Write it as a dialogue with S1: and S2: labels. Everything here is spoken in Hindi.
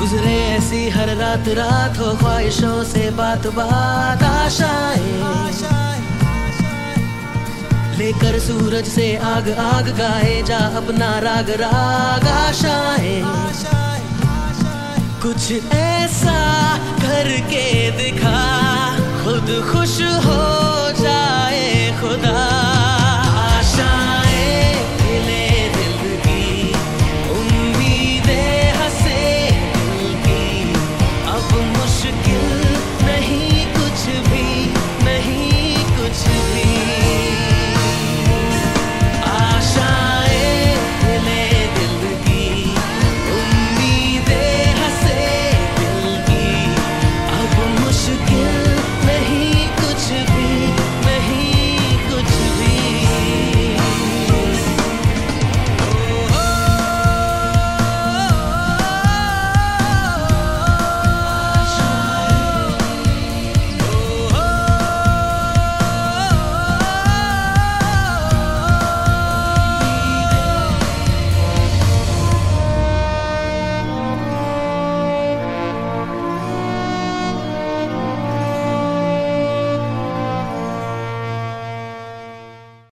S1: गुजरे ऐसी हर रात रात हो, ख्वाहिशों से बात बात आशाएं लेकर सूरज से आग आग गाए जा अपना राग राग आशाएं कुछ ऐसा करके दिखा खुद खुश हो